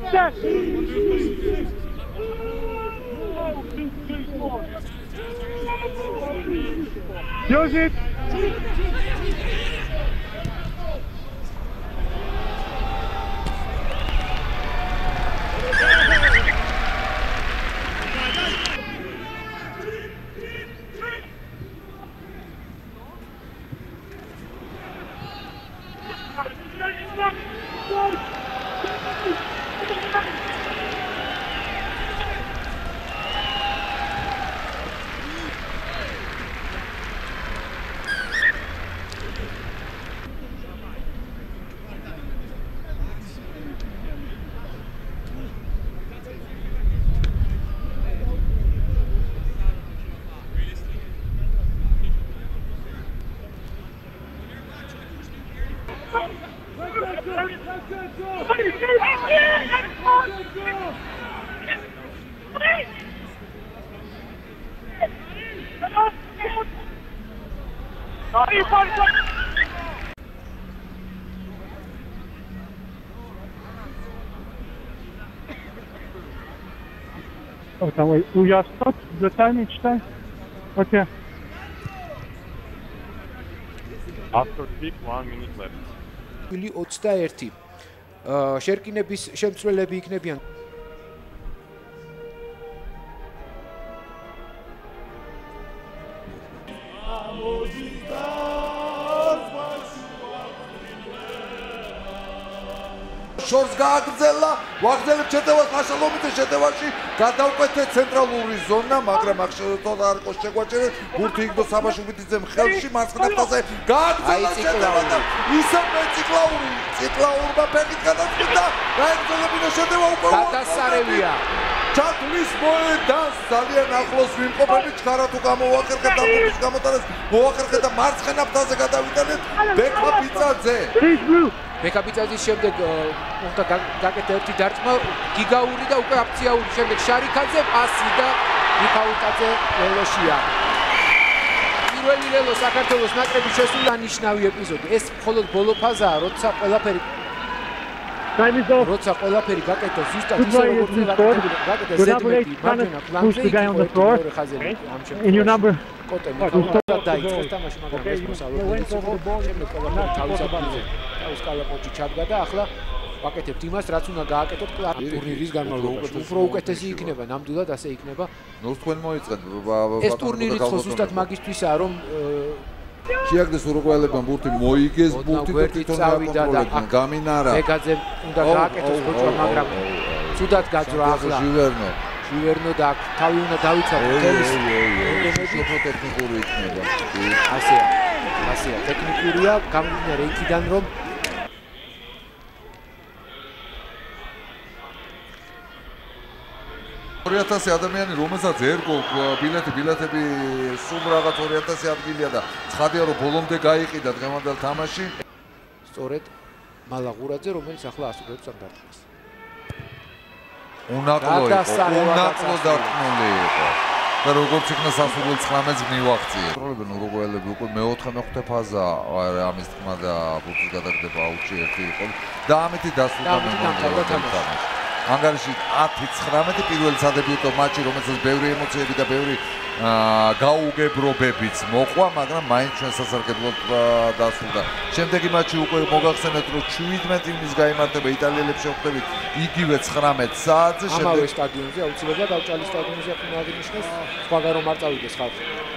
Josip! Давай, я стоп, затайный читай. Okay. After kick, 1 minute left. 21. შერკინების შემცველები იქნებიან. შორს გააგრძელა, ვაგრძელებ შეტევას ნაშრომით შეტევაში გადავკვეთე ცენტრალური ზონა, მაგრამ აქ შეუძლია არ იყოს შეგვაჭერეთ. ბურთი იგდო საბაშუბიტიძემ ხელში მარცხენა ფრთაზე გააგრძელა შეტევა და ისე ციკლაურმა ფეხით გადაწყვიტა, გააგრძელებინა შეტევა უკვე გადასარევია. ჩათვლის მოედანს ძალიან ახლოს ვიმყოფებით, ჩქარა თუ გამოვახერხეთ და ბურთის გამოტანას მოახერხეთ და მარცხენა ფრთაზე გადავიტანეთ ბექა ბიწაძე. ბექა ბიწაძის შემდეგ უნდა გაკეთდა ერთი დარტყმა, გიგაური და უკვე აფციაური, შემდეგ შარიქაძე, პასი და მიხაუტაძე ლელოშია. პირველი ლელო საქართველოს ნაკრების შესული ანიშნავი ეპიზოდი. ეს მხოლოდ ბოლო ფაზაა, როცა ყველაფერი გაკეთდა ზუსტად ისე როგორც გაკეთდა ზედმეტი მარჯვენა ფლანგზე In your number. კოტე მიხაუტაძე დაიწყეს თამაში, მაგრამ ეს მოსავლობელი იყო. შემდეგ ყველაფერი თავისუფლად თავის კალაპოჩი ჩადგა და ახლა ვაკეთებთ იმას, რაც უნდა გააკეთოთ ტურნირის განმავლობაში. უფრო უკეთესი იქნება, ნამდვილად ასე იქნება. ნუ თქვენ მოიწყეთ. ეს ტურნირი ხო ზუსტად მაგისთვისაა, რომ შეაგდეს ურუგვაელებმა ბურთი მოიგეს, ბურთი და თვითონ დააკონტროლებდნენ. გამინარა. მეგაძე უნდა გააკეთოს ბოჭკვა, მაგრამ ცუდად გაძრა ახლა. ჟივერნო და თავი უნდა დავიცვა თელის. ტექნიკური იქნება. ასეა, ტექნიკურია, გამომდინარე იქიდან რომ 2000 ადამიანი, რომელსაც ერგო ბილეთები სულ რაღაც 2000 ადგილია და ცხადია რომ ბოლომდე გაიყიდა დღევანდელ თამაში. სწორედ მალაღურაძე, რომელიც ახლა ასრულებს ამ დარტყმას. უნაკლო დარტყმული იყო. და როგორც იქნა სასურველ 19-ს მივაღწია. პრობლემები ურუგვაელები უკვე მეოთხე ფაზა ამის თქმა და ბურთის გადაგდება აუჩი ერთი იყო და ამით დასრულდა თამაში. ანგარიში 10-19 პირველი სადებიუტო მატჩი, რომელსაც ბევრი ემოციები და ბევრი გაუგებრობებიც მოყვა, მაგრამ მაინც ჩვენ სასარგებლოდ დასრულდა. შემდეგი მატჩი უკვე მოგახსენეთ, რომ 17 ივნისს გაიმართება იტალიელებს შეხვდებით იგივე 19 საათზე. ამავე სტადიონზე, აუცილებლად ავჭალის სტადიონზე აღნიშნეს, სხვაგან რომ არ წავიდეს ხალხი.